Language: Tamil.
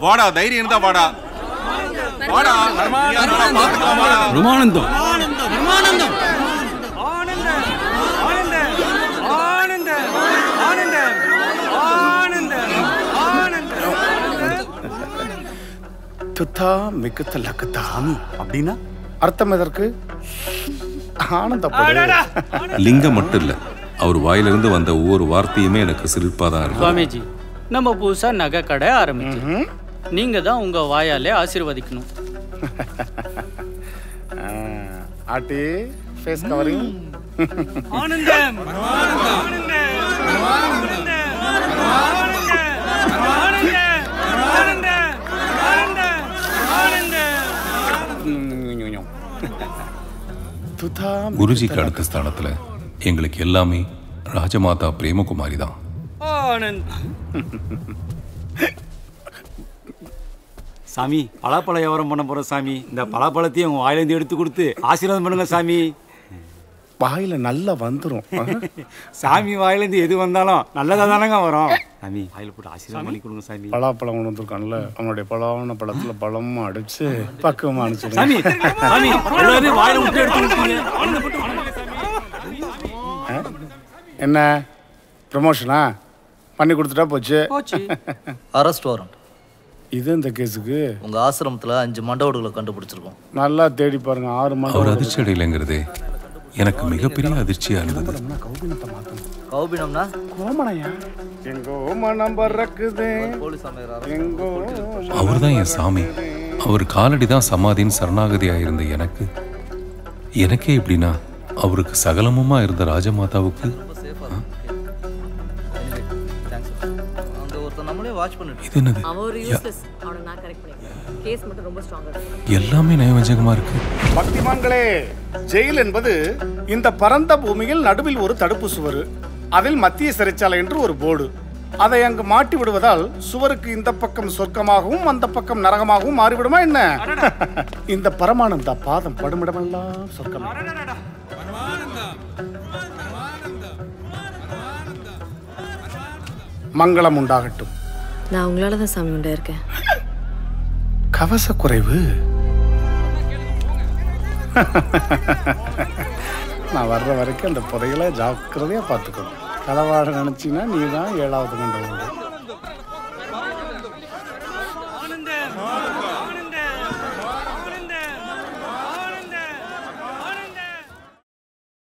வாடா, தைரியம் இருந்தா வாடா. வாடா. பிரமானந்தம். துத்தா மிகுத்த லக்குதாமி அப்படின்னா அர்த்தம் எதற்கு? ஆனந்தப்படு. லிங்கம் மட்டும் இல்ல, அவர் வாயிலிருந்து வந்த ஒவ்வொரு வார்த்தையுமே எனக்கு சிரிப்பாதான் இருக்கு. சுவாமிஜி, நம்ம புதுசா நகை கடை ஆரம்பிச்சு நீங்க தான் உங்க வாயாலே ஆசீர்வதிக்கணும். ஆட்டி ஃபேஸ் கவரிங். ஆனந்தம். குருஜிக்கு அடுத்த ஸ்தானத்துல எங்களுக்கு எல்லாமே ராஜமாதா பிரேமகுமாரி தான். சாமி, பலாப்பழ வியாபாரம் பண்ண போறோம் சாமி. இந்த பலாப்பழத்தையும் உங்க வாயிலேருந்து எடுத்து கொடுத்து ஆசீர்வாதம் பண்ணுங்க சாமி. வாயில நல்லா வந்துடும். சாமி வாயிலேருந்து எது வந்தாலும் நல்லதா தானங்க வரும். சாமி, வாயில போட்டு ஆசீர்வாதம் பண்ணி கொடுங்க சாமி. பலாப்பழம் கொண்டு வந்திருக்கான்ல, அவனுடைய பழமான பழத்துல பழமும் அடிச்சு பக்குவமா அனுப்பிச்சு. சாமி, சாமி, எல்லாரும் வாயில விட்டு எடுத்து. என்ன ப்ரமோஷனா பண்ணி கொடுத்துட்டா போச்சு. Arrest warrant. இது இந்த கேஸுக்கு உங்க ஆசிரமத்துல 5 மண்டவோடுகளை கண்டுபிடிச்சிருக்கோம். நல்லா தேடி பாருங்க. 6 மண்டவோடு. அவர் அதிர்ச்சி அடையலைங்கிறதே எனக்கு மிகப்பெரிய அதிர்ச்சியா இருந்தது. கௌபினம்னா கோமணையா? எங்கோ மனம் பறக்குது. எங்கோ அவர் தான் என் சாமி. அவர் காலடி தான் சமாதியின் சரணாகதியா இருந்த எனக்கே எப்படின்னா அவருக்கு சகலமுமா இருந்த ராஜமாதாவுக்கு இது என்னது? எல்லாமே நயவஞ்சகமா இருக்கு. பக்திமான்களே, ஜெயில் என்பது இந்த பரந்த பூமியில் நடுவில் ஒரு தடுப்பு சுவர், அதில் மத்திய சிறைச்சாலை என்று ஒரு போர்டு. அதை அங்கு மாட்டி விடுவதால் சுவருக்கு இந்த பக்கம் சொர்க்கமாகவும் அந்த பக்கம் நரகமாகவும் மாறிவிடுமா என்ன? இந்த பரமானந்தா பாதம் படுமிடமெல்லாம் சொர்க்கம். மங்களம் உண்டாகட்டும். நான் உங்களால தான் சாமி உண்டாயிருக்கேன். கவச குறைவு. நான் வர்ற வரைக்கும் அந்த புதைகளை ஜாக்கிரதையா பார்த்துக்கணும். களவாட நினைச்சீங்கன்னா நீ தான் 7வது மண்டபம்.